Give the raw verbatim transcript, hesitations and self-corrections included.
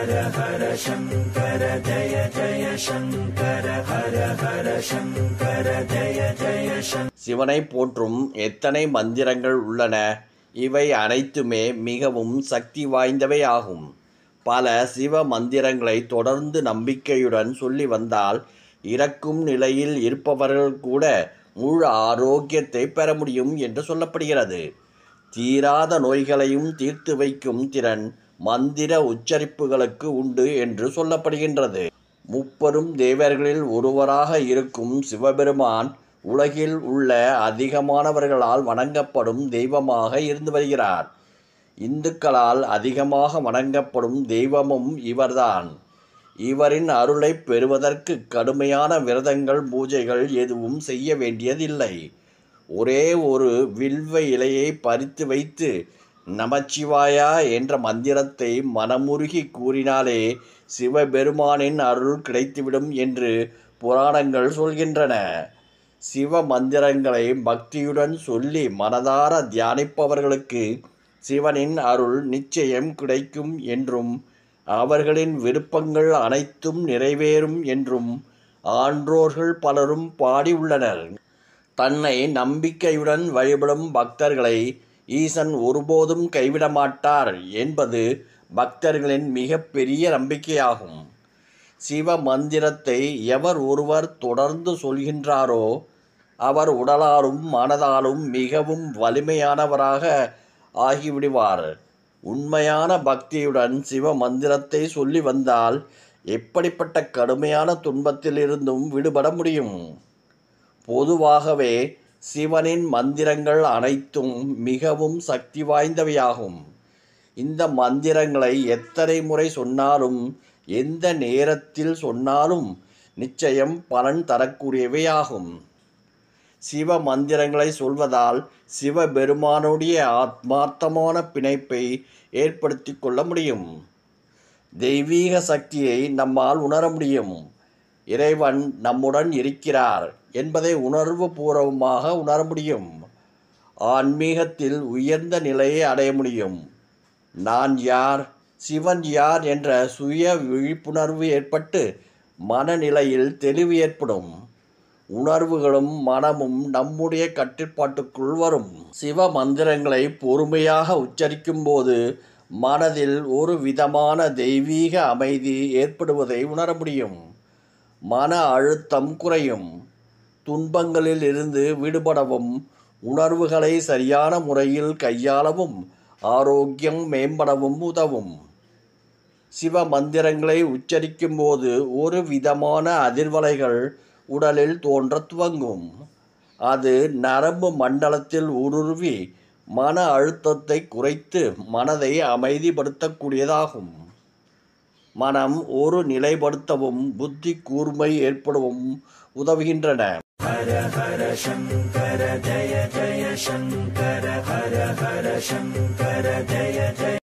ஹர ஹர சங்கர ஜய ஜய சங்கர ஹர ஹர சங்கர ஜய ஜய சங்கர. சிவனை போற்றும் எத்தனை மந்திரங்கள் உள்ளன. இவை அனைத்துமே மிகவும் சக்தி வாய்ந்தவை ஆகும். பல சிவ மந்திரங்களை தொடர்ந்து நம்பிக்கையுடன் சொல்லி வந்தால் இறக்கும் நிலையில் இருப்பவர்கள் கூட முழு ஆரோக்கியத்தை பெற முடியும் என்று சொல்லப்படுகிறது. தீராத நோய்களையும் தீர்த்து வைக்கும் திறன் மந்திர உச்சரிப்புகளுக்கு உண்டு என்று சொல்லப்படுகின்றது. முப்பெரும் தேவர்களில் ஒருவராக இருக்கும் சிவபெருமான் உலகில் உள்ள அதிகமானவர்களால் வணங்கப்படும் தெய்வமாக இருந்து வருகிறார். இந்துக்களால் அதிகமாக வணங்கப்படும் தெய்வமும் இவர்தான். இவரின் அருளை பெறுவதற்கு கடுமையான விரதங்கள் பூஜைகள் எதுவும் செய்ய வேண்டியதில்லை. ஒரே ஒரு வில்வ இலையை பறித்து வைத்து நமச்சிவாயா என்ற மந்திரத்தை மனமுருகி கூறினாலே சிவபெருமானின் அருள் கிடைத்துவிடும் என்று புராணங்கள் சொல்கின்றன. சிவ மந்திரங்களை பக்தியுடன் சொல்லி மனதார தியானிப்பவர்களுக்கு சிவனின் அருள் நிச்சயம் கிடைக்கும் என்றும் அவர்களின் விருப்பங்கள் அனைத்தும் நிறைவேறும் என்றும் ஆன்றோர்கள் பலரும் பாடியுள்ளனர். தன்னை நம்பிக்கையுடன் வழிபடும் பக்தர்களை ஈசன் ஒருபோதும் கைவிட மாட்டார் என்பது பக்தர்களின் மிக பெரிய நம்பிக்கையாகும். சிவ மந்திரத்தை எவர் ஒருவர் தொடர்ந்து சொல்கின்றாரோ அவர் உடலாலும் மனதாலும் மிகவும் வலிமையானவராக ஆகிவிடுவார். உண்மையான பக்தியுடன் சிவ மந்திரத்தை சொல்லி வந்தால் எப்படிப்பட்ட கடுமையான துன்பத்திலிருந்தும் விடுபட முடியும். பொதுவாகவே சிவனின் மந்திரங்கள் அனைத்தும் மிகவும் சக்தி வாய்ந்தவையாகும். இந்த மந்திரங்களை எத்தனை முறை சொன்னாலும் எந்த நேரத்தில் சொன்னாலும் நிச்சயம் பலன் தரக்கூடியவையாகும். சிவ மந்திரங்களை சொல்வதால் சிவபெருமானுடைய ஆத்மார்த்தமான பிணைப்பை ஏற்படுத்தி கொள்ள முடியும். தெய்வீக சக்தியை நம்மால் உணர முடியும். இறைவன் நம்முடன் இருக்கிறார் என்பதை உணர்வு பூர்வமாக உணர முடியும். ஆன்மீகத்தில் உயர்ந்த நிலையை அடைய முடியும். நான் யார், சிவன் யார் என்ற சுய விழிப்புணர்வு ஏற்பட்டு மனநிலையில் தெளிவு ஏற்படும். உணர்வுகளும் மனமும் நம்முடைய கட்டுப்பாட்டுக்குள் வரும். சிவ மந்திரங்களை பொறுமையாக உச்சரிக்கும் போது மனதில் ஒரு விதமான தெய்வீக அமைதி ஏற்படுவதை உணர முடியும். மன அழுத்தம் குறையும். துன்பங்களில் இருந்து விடுபடவும் உணர்வுகளை சரியான முறையில் கையாளவும் ஆரோக்கியம் மேம்படவும் உதவும். சிவ மந்திரங்களை உச்சரிக்கும் போது ஒரு விதமான அதிர்வலைகள் உடலில் தோன்ற துவங்கும். அது நரம்பு மண்டலத்தில் ஊடுருவி மன அழுத்தத்தை குறைத்து மனதை அமைதிப்படுத்தக்கூடியதாகும். மனம் ஒரு நிலைப்படுத்தவும் புத்தி கூர்மை ஏற்படவும் உதவுகின்றன. ஹர ஹர சங்கர ஜய ஜய சங்கர ஹர ஹர சங்கர ஜய ஜய